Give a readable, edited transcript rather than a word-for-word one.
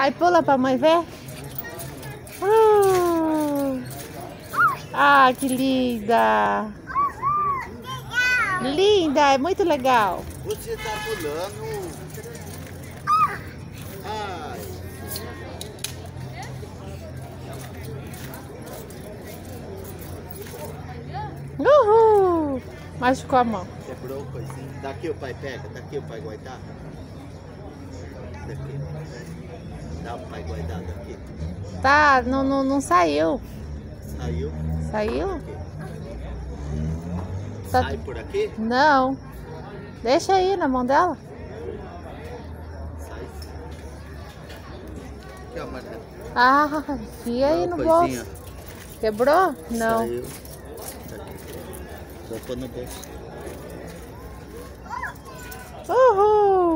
Ai, pula pra mãe ver. Ah, que linda. Linda, é muito legal. Você tá pulando. Ai. Uhul. Machucou a mão. Quebrou o coisinho. Daqui o pai pega, daqui o pai guardar. Daqui. Dá o pai guardar daqui. Tá, não saiu. Saiu. Saiu? Aqui. Tá... Sai por aqui? Não. Deixa aí na mão dela. Sai. Aqui, ó, Maria. Ah, enfia aí no Coisinha. bolso. Quebrou? Não. Saiu. Daqui. Vou pôr no bolso. Uhul.